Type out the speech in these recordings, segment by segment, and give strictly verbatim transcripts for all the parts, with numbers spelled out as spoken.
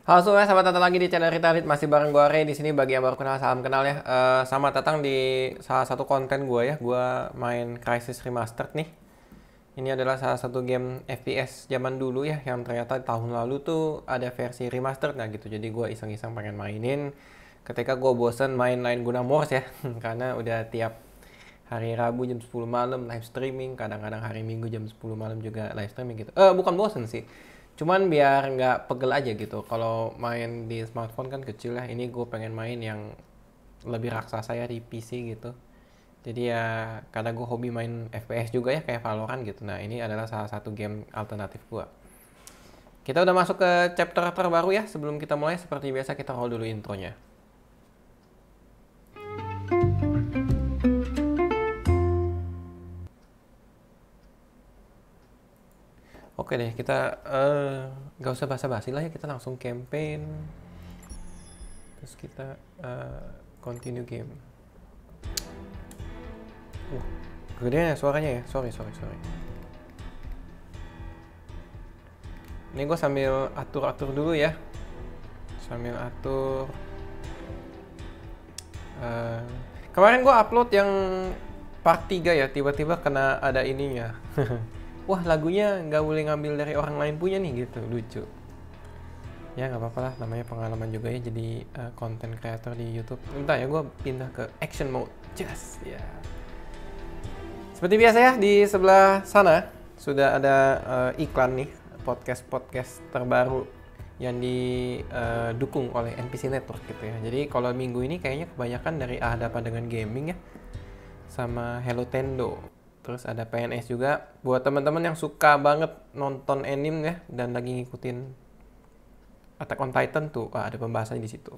Halo semua, selamat datang lagi di channel Retarded. Masih bareng gue Ray di sini. Bagi yang baru kenal, salam kenal ya. Uh, selamat datang di salah satu konten gue ya. Gue main Crysis Remastered nih. Ini adalah salah satu game F P S zaman dulu ya, yang ternyata tahun lalu tuh ada versi remastered nah gitu. Jadi gue iseng-iseng pengen mainin. Ketika gue bosen main lain guna Morse ya, karena udah tiap hari Rabu jam sepuluh malam live streaming. Kadang-kadang hari Minggu jam sepuluh malam juga live streaming gitu. Eh uh, bukan bosen sih. Cuman biar nggak pegel aja gitu. Kalau main di smartphone kan kecil ya. Ini gue pengen main yang lebih raksasa ya di P C gitu. Jadi ya karena gue hobi main F P S juga ya kayak Valorant gitu. Nah ini adalah salah satu game alternatif gue. Kita udah masuk ke chapter terbaru ya. Sebelum kita mulai seperti biasa kita roll dulu intronya. Oke deh, kita uh, gak usah basa-basi lah ya, kita langsung campaign. Terus kita uh, continue game. Uh, kegedean ya suaranya ya, sorry, sorry, sorry. Ini gue sambil atur-atur dulu ya. Sambil atur. Uh, kemarin gue upload yang part tiga ya, tiba-tiba kena ada ininya. Wah lagunya nggak boleh ngambil dari orang lain punya nih gitu, lucu. Ya nggak apa-apa lah, namanya pengalaman juga ya jadi konten uh, creator di YouTube. Bentar ya, gue pindah ke action mode, just ya. Seperti biasa ya, di sebelah sana sudah ada uh, iklan nih, podcast-podcast terbaru yang didukung uh, oleh N P C Network gitu ya. Jadi kalau minggu ini kayaknya kebanyakan dari Ahadapan dengan Gaming ya, sama Hello Tendo. Terus ada P N S juga buat teman-teman yang suka banget nonton anime ya dan lagi ngikutin Attack on Titan tuh, ah, ada pembahasan di situ.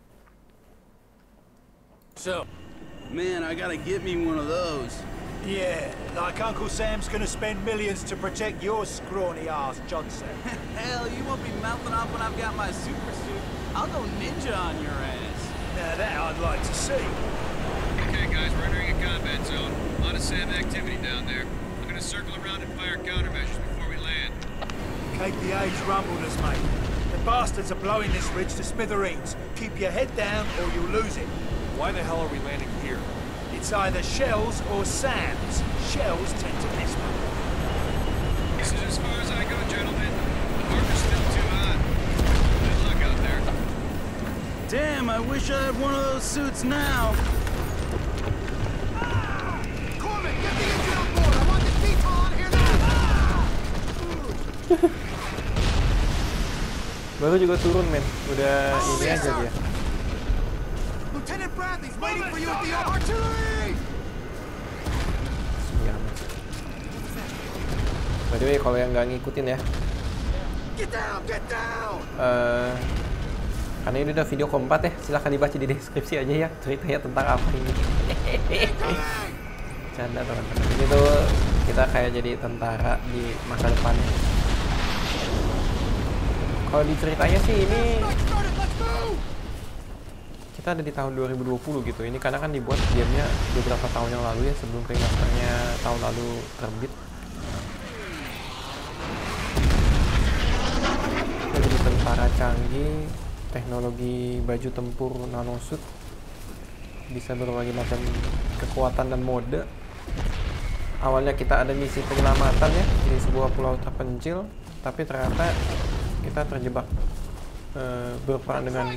So, man, I gotta get me one of those. Yeah, like Uncle Sam's gonna spend millions to protect your scrawny ass, Johnson. Hell, you won't be mouthing off when I've got my super suit. I'll go ninja on your ass. Now that I'd like to see. Okay, guys, we're entering a combat zone. A lot of S A M activity down there. I'm gonna circle around and fire countermeasures before we land. K P A's rumbled us, mate. The bastards are blowing this ridge to smithereens. Keep your head down or you'll lose it. Why the hell are we landing here? It's either Shells or Sam's. Shells tend to miss me. This is as far as I go, gentlemen. The harbor's still too hot. Good luck out there. Damn, I wish I had one of those suits now. Baru juga turun men, udah oh, ini aja dia. Lieutenant Bradley's waiting for you at the artillery. By the way, kalau yang nggak ngikutin ya, get down, get down. Uh, karena ini udah video keempat ya, silahkan dibaca di deskripsi aja ya ceritanya tentang apa ini. Canda teman-teman, ini tuh kita kayak jadi tentara di masa depan. Kalau diceritanya sih ini kita ada di tahun dua ribu dua puluh gitu. Ini karena kan dibuat gamenya beberapa tahun yang lalu ya, sebelum remasternya tahun lalu terbit. Jadi tentara canggih, teknologi baju tempur nanosuit, bisa berbagai macam kekuatan dan mode. Awalnya kita ada misi penyelamatan ya di sebuah pulau terpencil, tapi ternyata kita terjebak uh, berperang dengan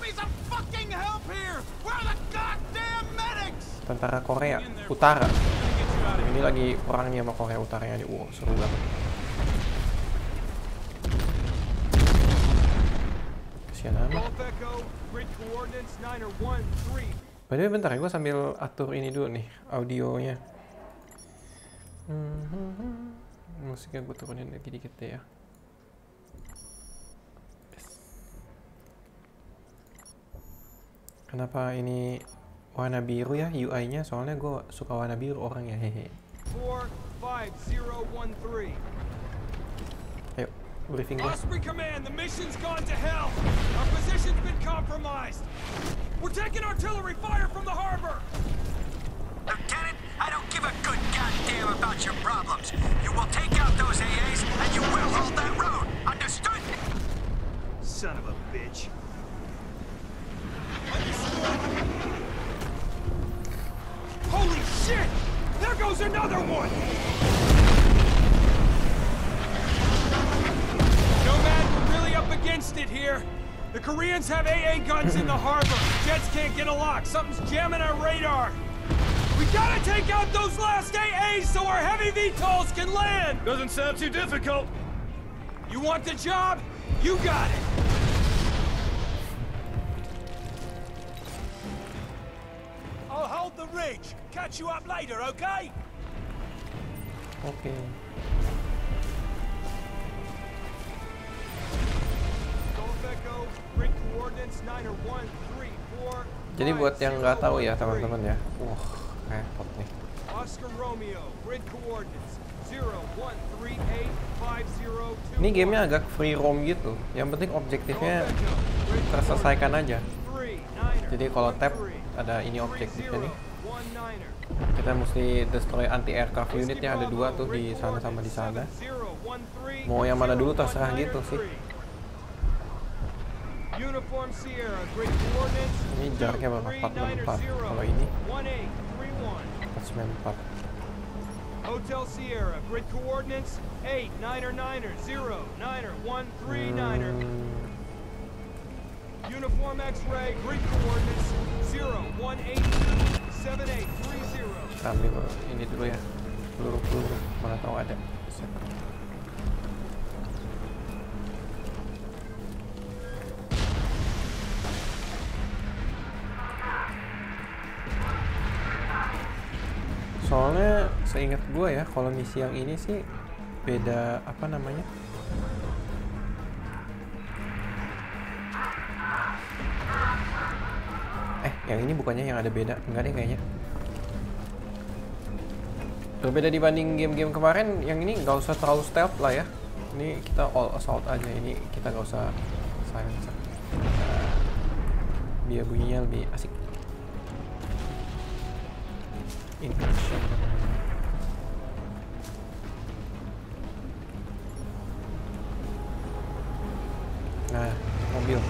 tentara Korea Utara. Ini lagi perangnya sama Korea Utara ya, wow seru banget. Kasian amat. By the way, bentar ya, gue sambil atur ini dulu nih audionya. Hmm, musiknya gue turunin lagi dikit deh ya. Kenapa ini warna biru ya U I-nya? Soalnya gue suka warna biru orang ya, hehe. Ayo, briefing gue. Osprey Command, the mission's gone to hell. Our position's been compromised. We're taking artillery fire from the harbor. Lieutenant, I don't give a good goddamn about your problems. You will take out those A As and you will hold that road. Understood? son of a bitch. Holy shit! There goes another one! Nomad, we're really up against it here. The Koreans have A A guns in the harbor. Jets can't get a lock. Something's jamming our radar. We gotta take out those last A As so our heavy V TOLs can land! Doesn't sound too difficult. You want the job? You got it! I'll hold the ridge. Catch you up later, okay? Oke. Jadi buat yang nggak tahu ya teman-teman ya, wah repot nih. Ini gamenya agak free roam gitu. Yang penting objektifnya terselesaikan aja. Jadi kalau tap ada ini objektifnya nih. Kita mesti destroy anti aircraft unit ya, ada dua tuh di sana sama di sana. Mau yang mana dulu terserah gitu sih. Ini jaraknya berapa? empat enam empat. Kalau ini empat sembilan empat. Hotel Sierra, grid coordinates eight niner niner zero niner one three niner. Uniform X-ray, grid coordinates zero one eight seven eight three zero. Ambil ini dulu ya. Peluru-peluru mana tahu ada. Soalnya seingat gue ya, kalau misi yang ini sih beda apa namanya? Eh, yang ini bukannya yang ada beda? Enggak deh kayaknya. Berbeda dibanding game-game kemarin, yang ini nggak usah terlalu stealth lah ya. Ini kita all assault aja, ini kita nggak usah silencer. Biar bunyinya lebih asik. Incursion. Nah, mobil.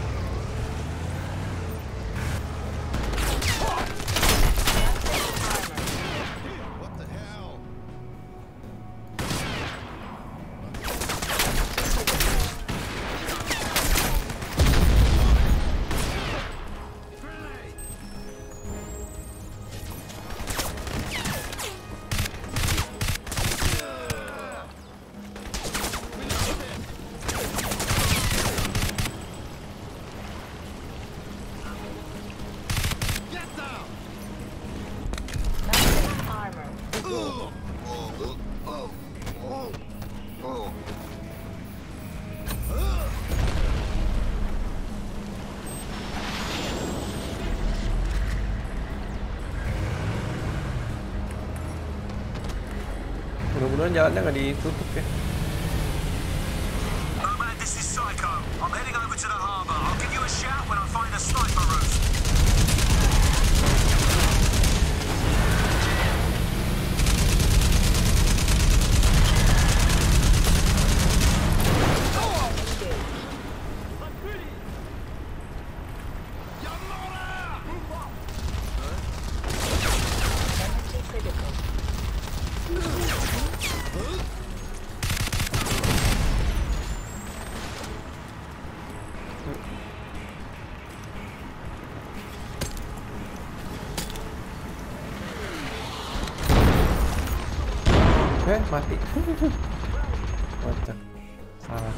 Mudah-mudahan jalannya nggak ditutup ya. Nomad, this is Psycho. I'm heading over to the harbor. I'll give you a shout when I find a sniper roost. Eh, mati. Waduh, salah.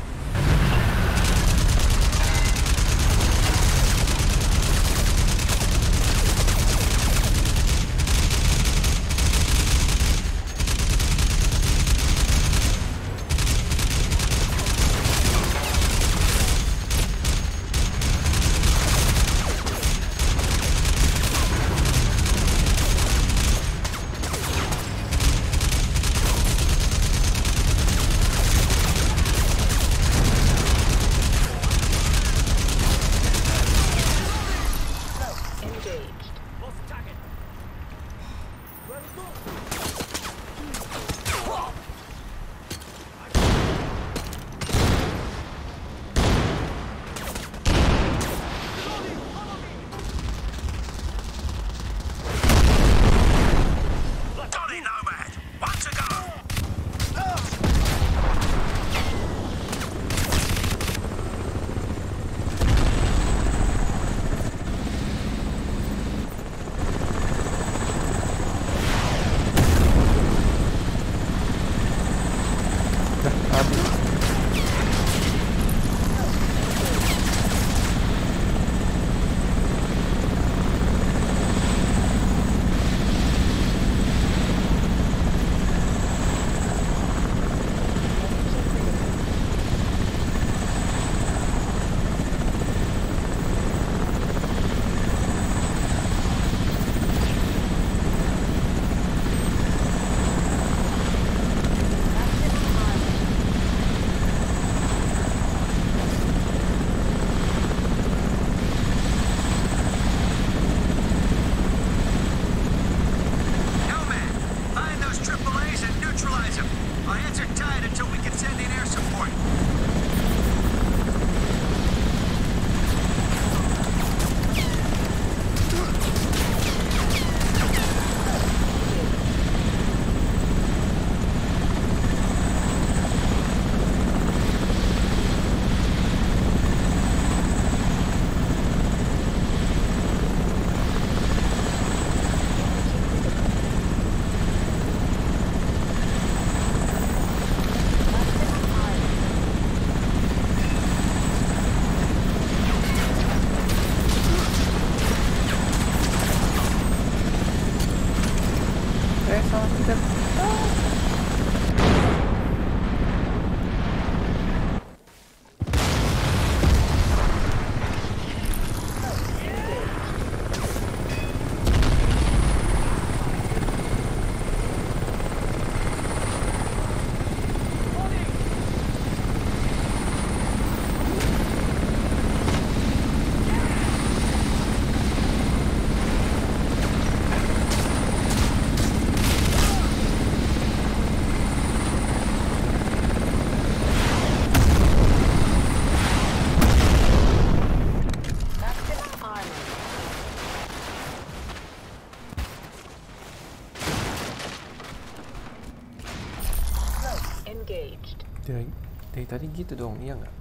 tadi gitu dong, iya nggak?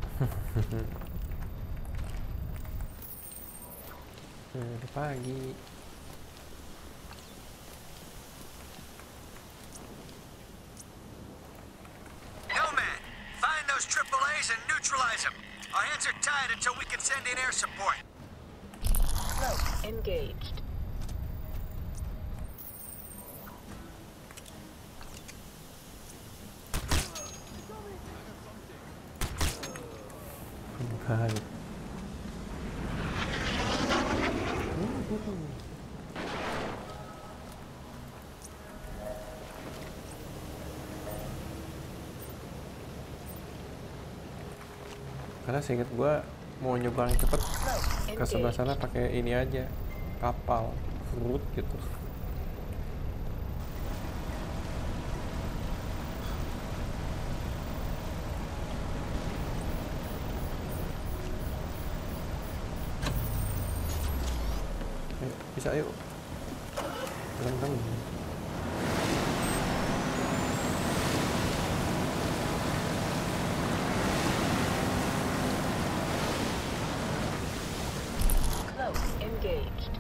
Udah pagi. Nomad, find those triple A's and neutralize them. Our hands are tied until we can send in air support. Cloak engaged. Hai. Karena seinget gue mau nyebrang cepet ke sebelah sana pakai ini aja, kapal, fruit gitu. Ayo, bisa ayo. Teman-teman. Engaged.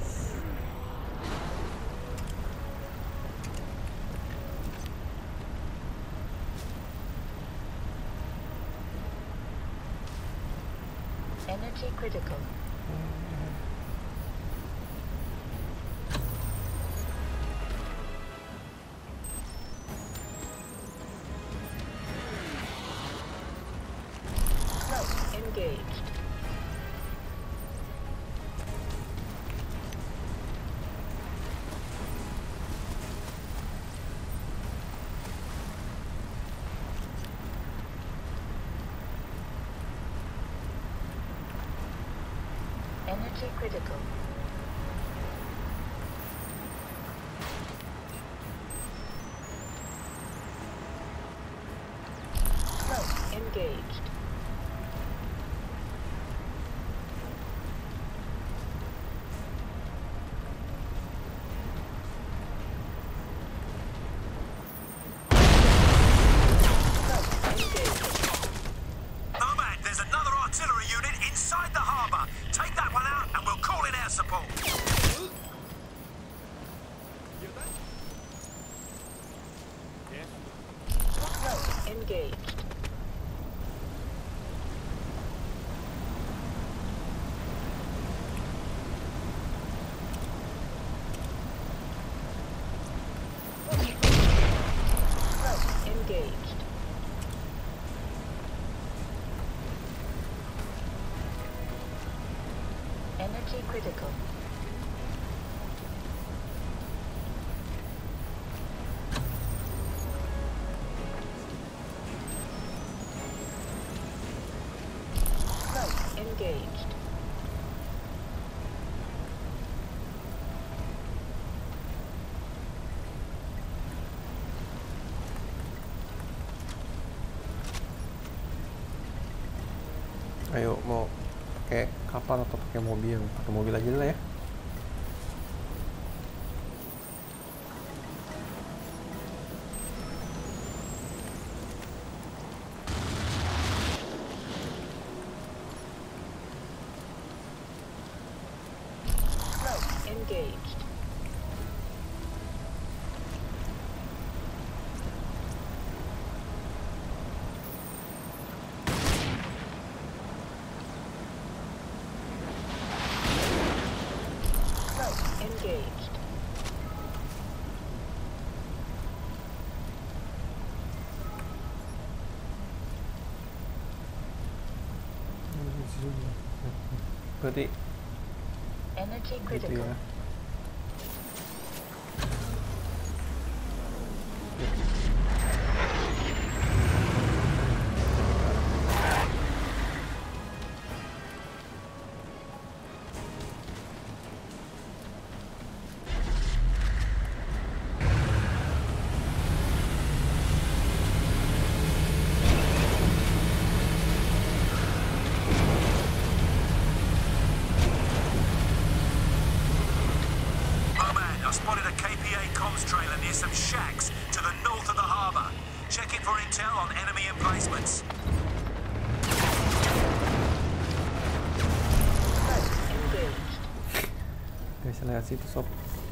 Energy critical. Cloak engaged. Energy critical. Cloak engaged. Cloak engaged. Nomad, there's another artillery unit inside the harbor. Take that one out and we'll call in air support. Cloak engaged. Cloak engaged. Energy critical. Cloak engaged. Ayo, mau pakai kapal atau pakai mobil? Pakai mobil aja lah ya. Cloak engaged. Cloak engaged. Berarti Energy gitu critical. ya. lewat situ sob.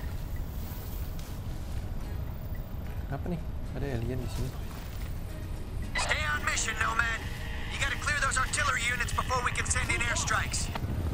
Apa nih? Ada alien di sini. Stay on mission, Nomad. You gotta clear those artillery units before we can send in airstrikes.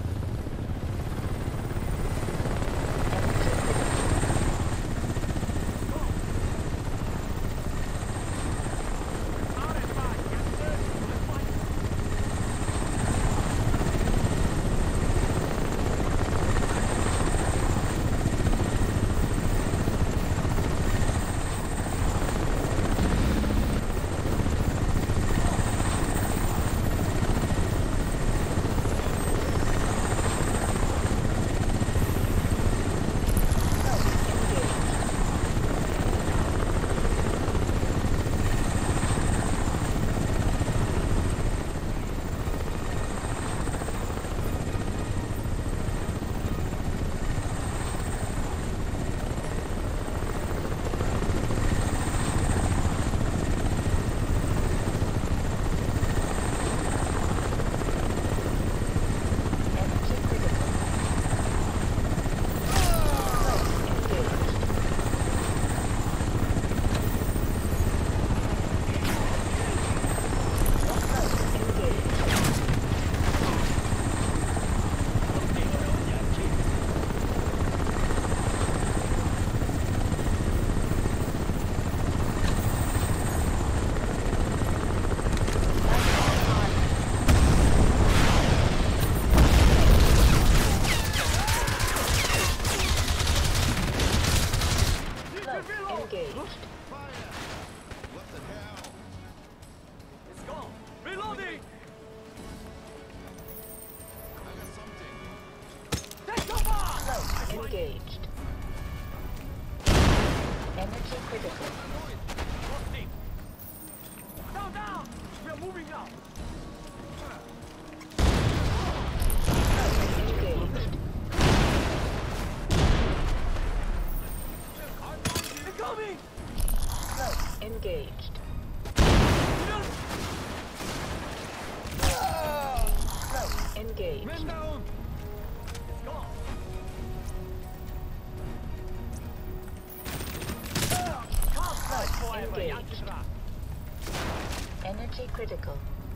Engaged. Energy critical. Down, down! We are moving now! Engaged. Incoming! Engaged. Engaged. Men down! It's gone! Engaged. Energy critical.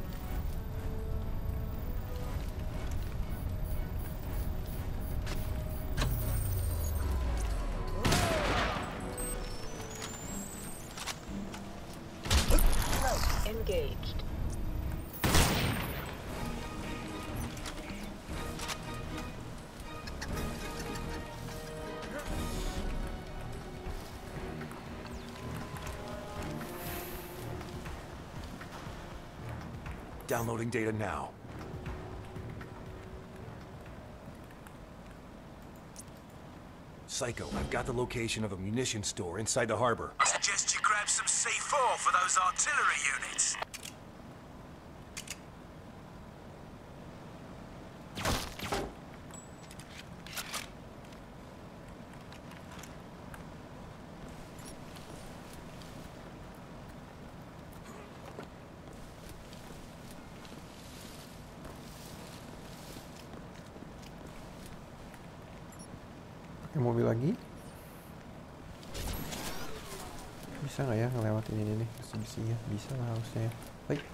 Engaged. Downloading data now. Psycho, I've got the location of a munitions store inside the harbor. I suggest you grab some C four for those artillery units. Pakai mobil lagi. Bisa nggak ya ngelewatin ini nih besi-besinya? Bisa lah harusnya ya. Baik.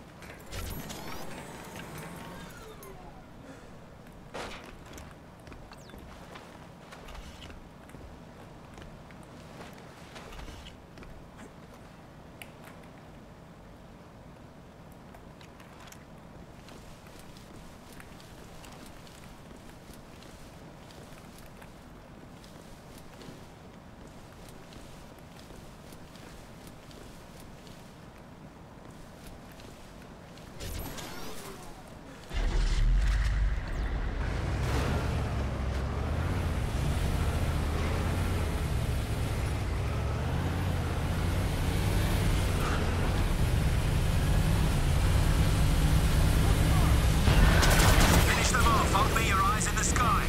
Finish them off. I'll be your eyes in the sky.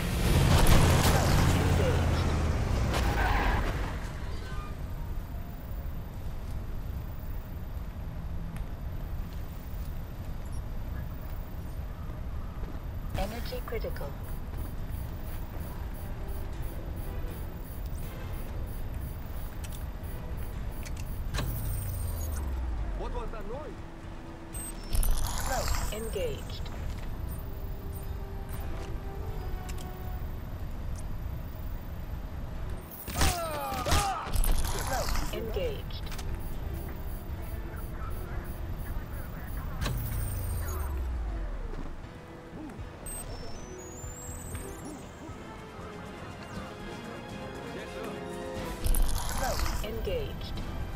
Energy critical. engaged.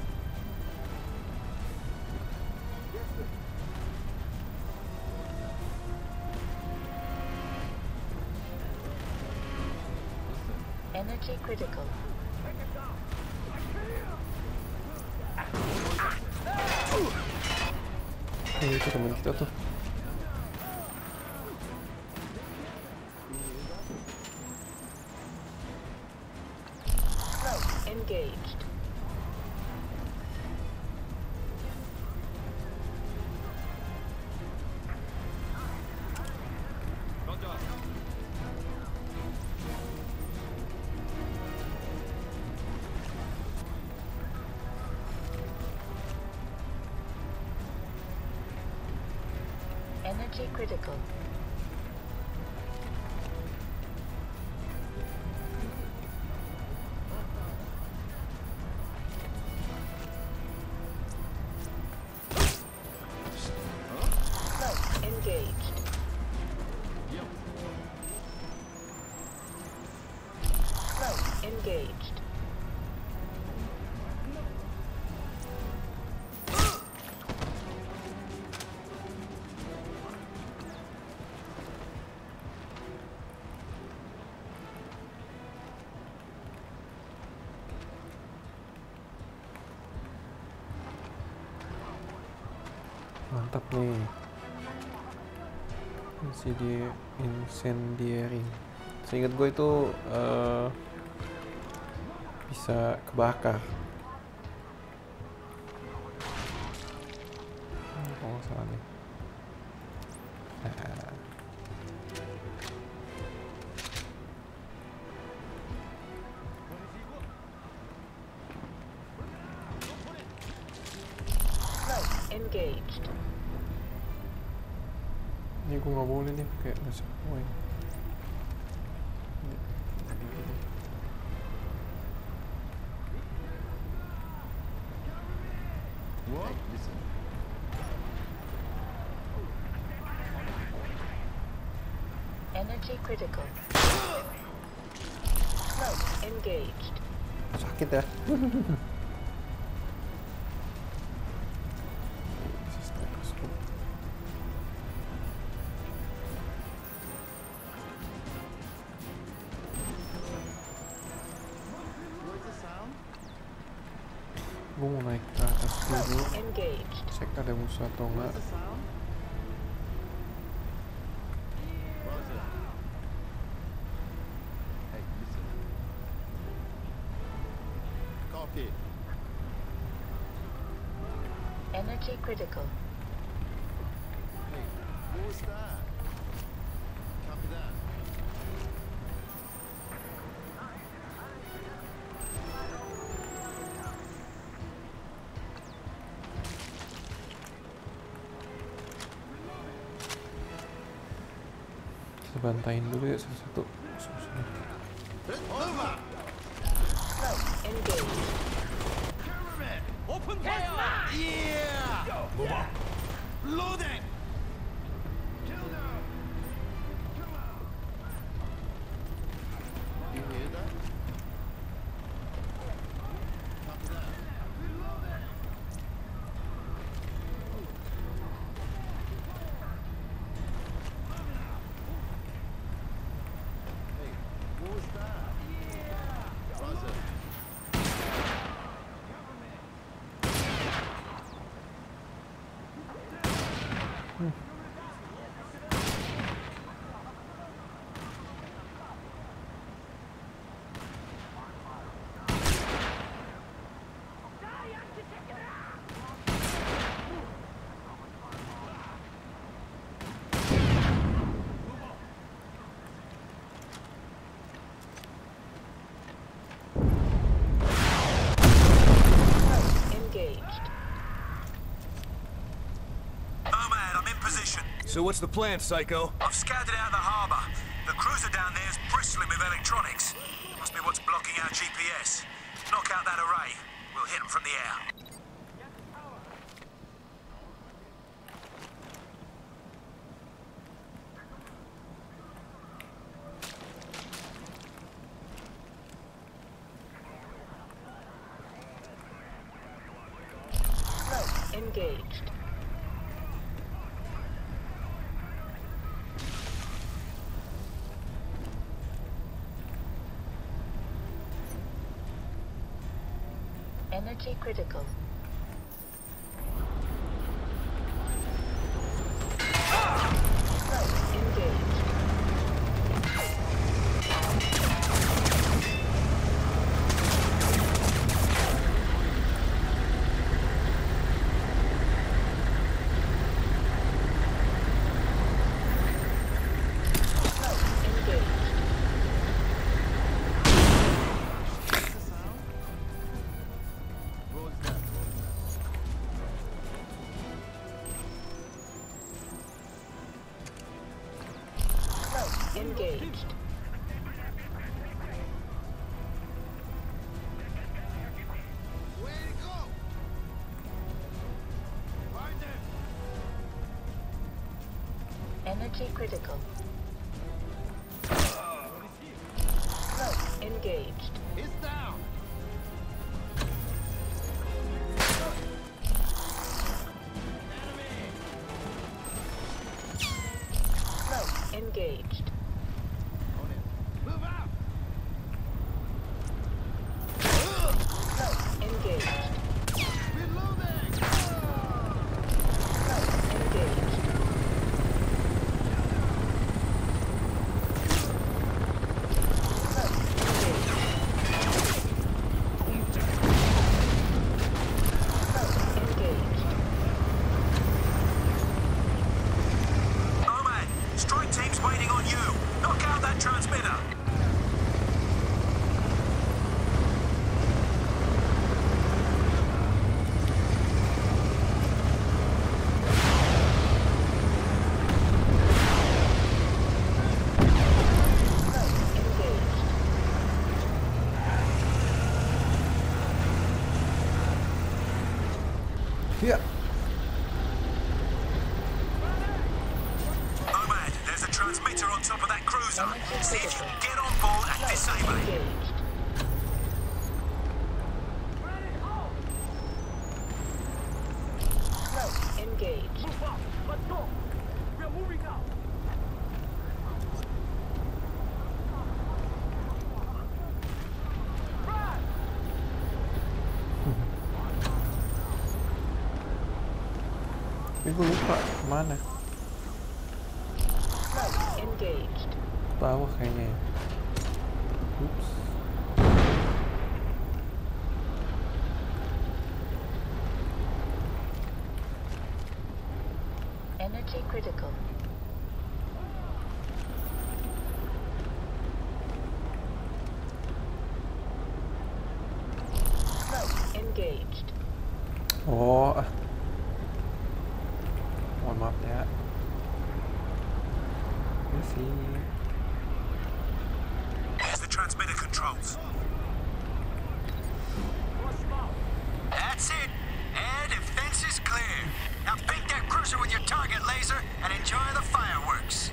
Energy critical. Ini itu teman kita tuh. Engaged. Energy critical. Smoke engaged. Smoke engaged. Mantap nih. Incendiary, incendiary. Seingat gue itu uh, bisa kebakar. Hmm, kalau nggak salah nih. Nah. Engaged. Ini gue nggak boleh nih kayak nggak poin. Energy critical. Smoke engaged. Sakit ya. Gue mau naik ke atas dulu, cek ada musuh atau enggak. Energy critical. Hey, what was that? Copy that. Kita bantain dulu ya satu-satu. Over! Smoke engaged. Open fire! Yeah! Move on. Loading! Kill now! You hear that? Copy that. Reloading! Hey, what was that? Yeah! Roger. So what's the plan, Psycho? I've scouted out the harbour. The cruiser down there is bristling with electronics. Must be what's blocking our G P S. Knock out that array. We'll hit them from the air. engaged. Energy critical. Probe engaged. Engaged. Way to go! Right there. Energy critical. Probe engaged. It's down. Probe engaged. Move out. Probe engaged. Reloading. Probe engaged. Nomad, strike team's waiting on you. Knock out that transmitter. Yeah. Nomad, there's a transmitter on top of that cruiser. See if you can get on board and disable it. Engaged. Probe engaged. Let's go. We're moving now. Ini gue lupa mana. Probe engaged. Bawah kayaknya ya. Oops. Energy critical. Probe engaged. Oh. Mohon maaf ya. Ini sih. There's the transmitter controls. That's it. Air defense is clear. Now pick that cruiser with your target laser and enjoy the fireworks.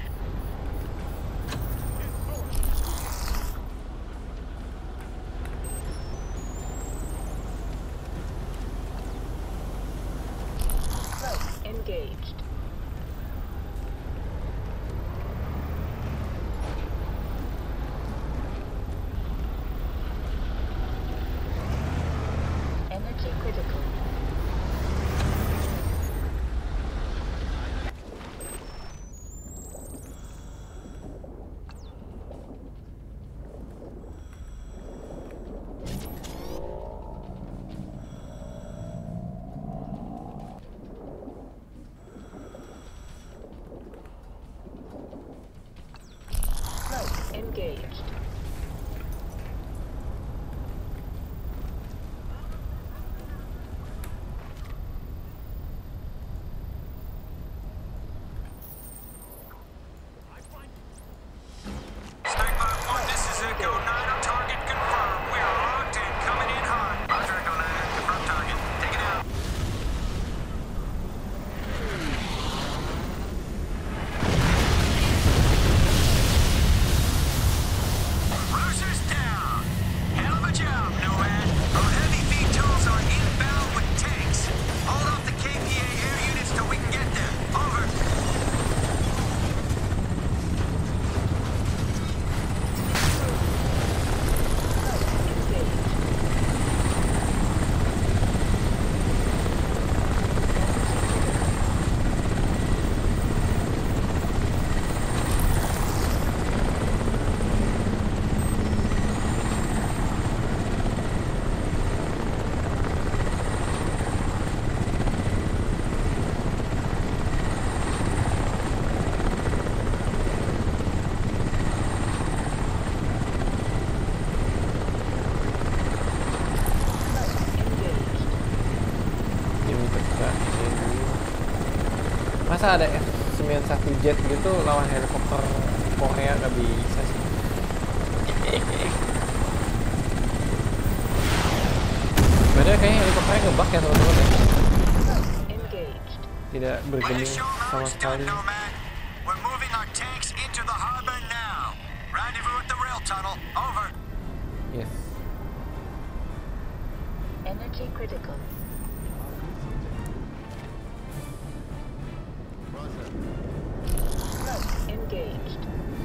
Probe engaged. Energy critical. Probe engaged. Snagpot one, this is Echo nine. Target confirmed. We're locked in, coming in hot. Roger, Echo nine. Confirm target. Take it out. masa ada F sembilan satu jet gitu lawan helikopter Korea, nggak bisa sih. Padahal kayaknya helikopternya ngebug ya teman-teman ya. Engaged. Tidak bergeming sama sekali. We're moving our tanks into the harbor now. Rendezvous at the rail tunnel. Over. Yes. Energy critical. Float engaged.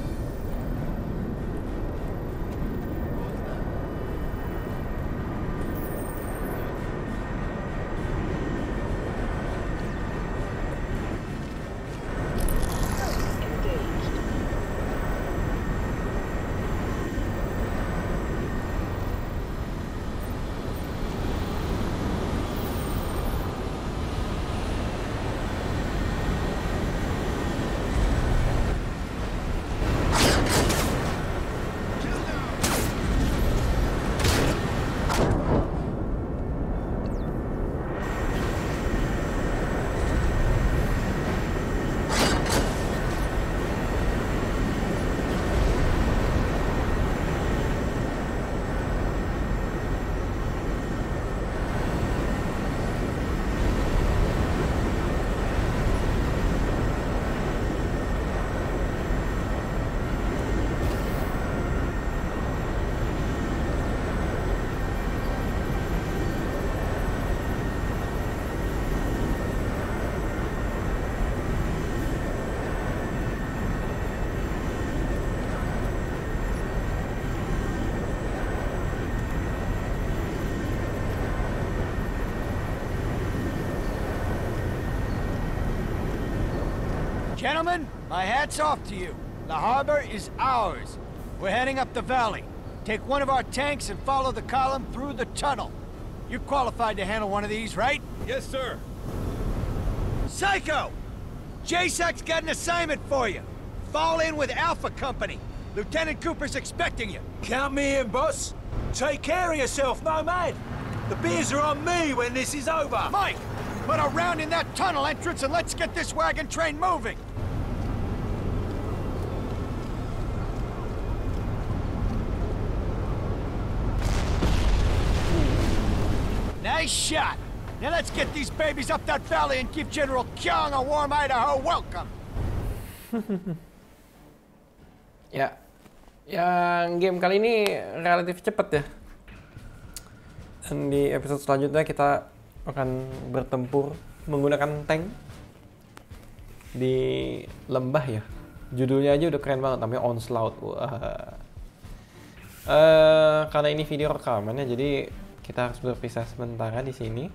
Gentlemen, my hat's off to you. The harbor is ours. We're heading up the valley. Take one of our tanks and follow the column through the tunnel. You're qualified to handle one of these, right? Yes, sir. Psycho! J SAC's got an assignment for you. Fall in with Alpha Company. Lieutenant Cooper's expecting you. Count me in, boss. Take care of yourself, Nomad. The beers are on me when this is over. Mike, put a round in that tunnel entrance and let's get this wagon train moving. Nice shot. Now let's get these babies up that valley and give General Kyung a warm Idaho welcome. Ya, yang game kali ini relatif cepet ya. Dan di episode selanjutnya kita akan bertempur menggunakan tank di lembah ya. Judulnya aja udah keren banget, namanya Onslaught. Wah. Uh, karena ini video rekamannya, jadi kita harus berpisah sementara di sini.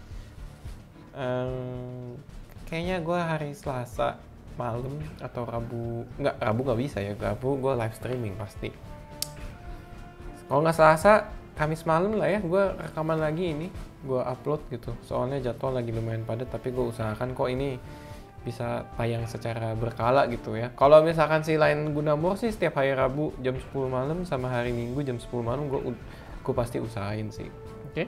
Um, kayaknya gue hari Selasa malam atau Rabu, nggak Rabu nggak bisa ya, Rabu gue live streaming pasti. Kalau nggak Selasa, Kamis malam lah ya, gue rekaman lagi ini, gue upload gitu. Soalnya jadwal lagi lumayan padat, tapi gue usahakan kok ini bisa tayang secara berkala gitu ya. Kalau misalkan si lain Gunamor sih setiap hari Rabu jam sepuluh malam sama hari Minggu jam sepuluh malam gue gue pasti usahain sih. Oke. Okay?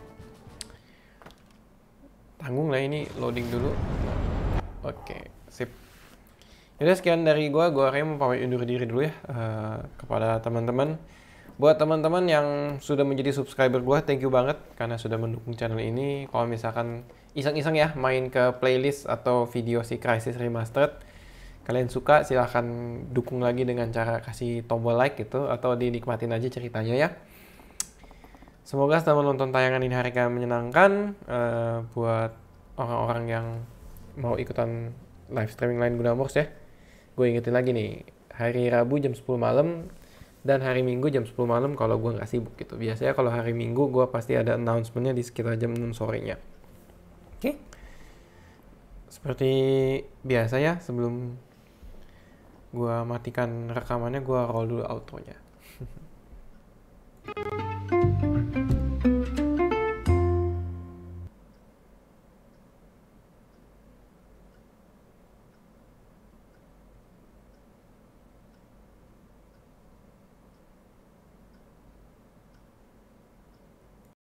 Tanggung lah ini, loading dulu. Oke, okay, sip. Jadi sekian dari gue, gue Ray mau pamit undur diri dulu ya uh, kepada teman-teman. Buat teman-teman yang sudah menjadi subscriber gue, thank you banget karena sudah mendukung channel ini. Kalau misalkan iseng-iseng ya main ke playlist atau video si Crysis Remastered, kalian suka silahkan dukung lagi dengan cara kasih tombol like gitu, atau dinikmatin aja ceritanya ya. Semoga setelah menonton tayangan ini hari kalian menyenangkan. Uh, buat orang-orang yang mau ikutan live streaming lain Gunamors ya, gue ingetin lagi nih, hari Rabu jam sepuluh malam dan hari Minggu jam sepuluh malam kalau gue nggak sibuk gitu. Biasanya kalau hari Minggu gue pasti ada announcementnya di sekitar jam enam sorenya. Oke, okay. Seperti biasa ya, sebelum gue matikan rekamannya gue roll dulu outronya.